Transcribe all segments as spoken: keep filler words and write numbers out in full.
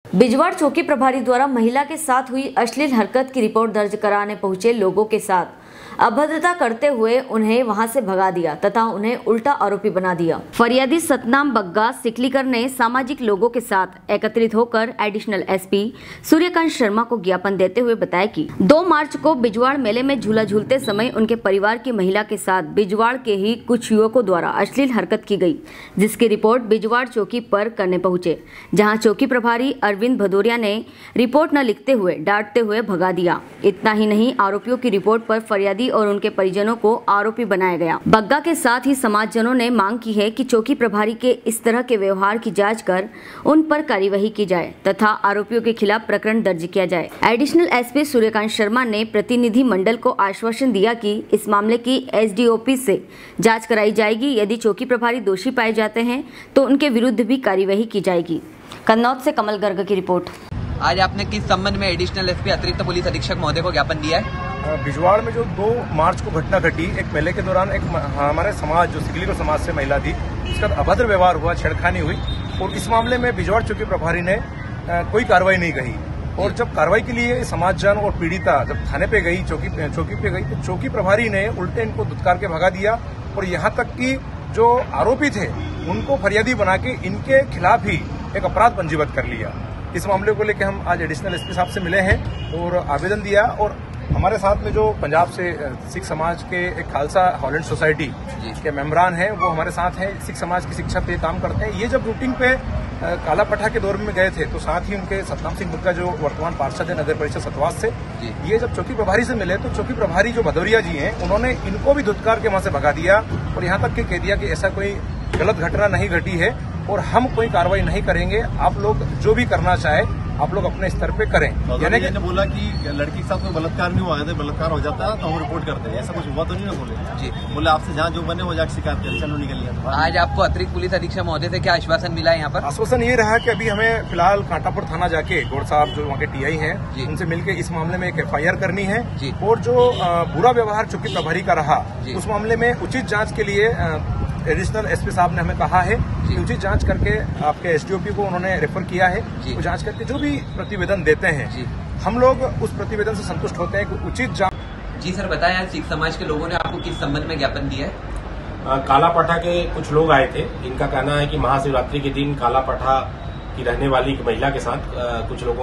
बिजवाड़ चौकी प्रभारी द्वारा महिला के साथ हुई अश्लील हरकत की रिपोर्ट दर्ज कराने पहुंचे लोगों के साथ अभद्रता करते हुए उन्हें वहां से भगा दिया तथा उन्हें उल्टा आरोपी बना दिया। फरियादी सतनाम बग्गा सिकलीकर ने सामाजिक लोगों के साथ एकत्रित होकर एडिशनल एसपी सूर्यकांत शर्मा को ज्ञापन देते हुए बताया कि दो मार्च को बिजवाड़ मेले में झूला झूलते समय उनके परिवार की महिला के साथ बिजवाड़ के ही कुछ युवकों द्वारा अश्लील हरकत की गई, जिसकी रिपोर्ट बिजवाड़ चौकी पर करने पहुंचे, जहां चौकी प्रभारी अरविंद भदौरिया ने रिपोर्ट न लिखते हुए डांटते हुए भगा दिया। इतना ही नहीं, आरोपियों की रिपोर्ट पर फरियादी और उनके परिजनों को आरोपी बनाया गया। बग्गा के साथ ही समाजजनों ने मांग की है कि चौकी प्रभारी के इस तरह के व्यवहार की जांच कर उन पर कार्यवाही की जाए तथा आरोपियों के खिलाफ प्रकरण दर्ज किया जाए। एडिशनल एसपी सूर्यकांत शर्मा ने प्रतिनिधि मंडल को आश्वासन दिया कि इस मामले की एसडीओपी से जांच कराई जाएगी। यदि चौकी प्रभारी दोषी पाए जाते हैं तो उनके विरुद्ध भी कार्यवाही की जाएगी। कन्नौज से कमल गर्ग की रिपोर्ट। आज आपने किस संबंध में एडिशनल एसपी अतिरिक्त पुलिस अधीक्षक महोदय को ज्ञापन दिया है? बिजवाड़ में जो दो मार्च को घटना घटी, एक मेले के दौरान एक हमारे समाज जो सिकलीकर समाज से महिला थी, उसका अभद्र व्यवहार हुआ, छेड़खानी हुई और इस मामले में बिजवाड़ चौकी प्रभारी ने कोई कार्रवाई नहीं कही। और जब कार्रवाई के लिए समाजजन और पीड़िता जब थाने पे गई, चौकी चौकी पे गई, तो चौकी प्रभारी ने उल्टे इनको धुतकार के भगा दिया और यहाँ तक कि जो आरोपी थे उनको फरियादी बना के इनके खिलाफ ही एक अपराध पंजीबद्ध कर लिया। इस मामले को लेकर हम आज एडिशनल एसपी साहब से मिले हैं और आवेदन दिया। और हमारे साथ में जो पंजाब से सिख समाज के एक खालसा हॉलैंड सोसाइटी के मेंबरान हैं, वो हमारे साथ हैं, सिख समाज की शिक्षा पे काम करते हैं। ये जब रूटिंग पे काला पट्टा के दौर में गए थे तो साथ ही उनके सतनाम सिंह बग्गा जो वर्तमान पार्षद है नगर परिषद सतवास से, ये जब चौकी प्रभारी से मिले तो चौकी प्रभारी जो भदौरिया जी हैं उन्होंने इनको भी धुतकार के वहां से भगा दिया और यहाँ तक के कह दिया कि ऐसा कोई गलत घटना नहीं घटी है और हम कोई कार्रवाई नहीं करेंगे, आप लोग जो भी करना चाहे आप लोग अपने स्तर पे करें। यानी कि बोला कि लड़की के साथ कोई बलात्कार नहीं हुआ है, बलात्कार हो जाता है तो हम रिपोर्ट करते हैं, ऐसा कुछ हुआ तो नहीं ना? बोले जी, बोले आपसे जहाँ जो बने वो जाकर शिकायत करें, चलो निकल गया। आज आपको अतिरिक्त पुलिस अधीक्षक महोदय से क्या आश्वासन मिला है यहाँ पर? आश्वासन ये रहा कि अभी हमें फिलहाल कांटापुर थाना जाके गौड़ साहब जो वहाँ के टीआई हैं उनसे मिलकर इस मामले में एक एफ आई आर करनी है और जो बुरा व्यवहार चौकी प्रभारी का रहा उस मामले में उचित जाँच के लिए एडिशनल एसपी साहब ने हमें कहा है कि उचित जांच करके आपके एसडीओपी को उन्होंने रेफर किया है, वो जांच करके जो भी प्रतिवेदन देते हैं हम लोग उस प्रतिवेदन से संतुष्ट होते हैं कि उचित जांच। जी सर, बताया सिख समाज के लोगों ने आपको किस संबंध में ज्ञापन दिया है? काला पठा के कुछ लोग आए थे, इनका कहना है कि महाशिवरात्रि के दिन काला पठा की रहने वाली एक महिला के साथ कुछ लोगों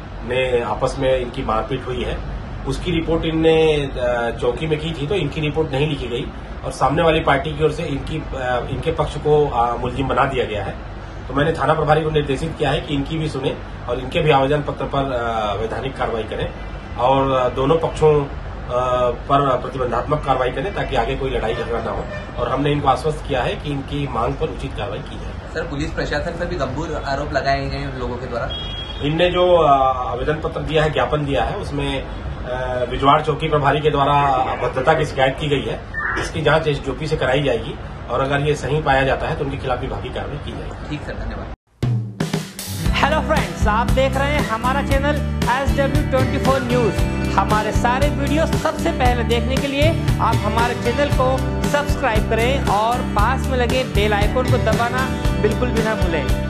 ने आपस में इनकी मारपीट हुई है। उसकी रिपोर्ट इनने चौकी में की थी तो इनकी रिपोर्ट नहीं लिखी गई और सामने वाली पार्टी की ओर से इनकी इनके पक्ष को मुलजिम बना दिया गया है। तो मैंने थाना प्रभारी को निर्देशित किया है कि इनकी भी सुने और इनके भी आवेदन पत्र पर वैधानिक कार्रवाई करें और दोनों पक्षों पर प्रतिबंधात्मक कार्रवाई करें ताकि आगे कोई लड़ाई झगड़ा न हो। और हमने इनको आश्वस्त किया है कि इनकी मांग पर उचित कार्रवाई की जाए। सर, पुलिस प्रशासन पर भी गंभीर आरोप लगाए गए लोगों के द्वारा। इनने जो आवेदन पत्र दिया है, ज्ञापन दिया है, उसमें बिजवाड़ चौकी प्रभारी के द्वारा अभद्रता की शिकायत की गई है। इसकी जांच एसडीओपी से कराई जाएगी और अगर ये सही पाया जाता है तो उनके खिलाफ विभागीय कार्रवाई की जाएगी। ठीक सर, धन्यवाद। हेलो फ्रेंड्स, आप देख रहे हैं हमारा channel S W twenty four news. हमारे सारे वीडियो सबसे पहले देखने के लिए आप हमारे चैनल को सब्सक्राइब करें और पास में लगे बेल आइकन को दबाना बिल्कुल भी ना भूलें।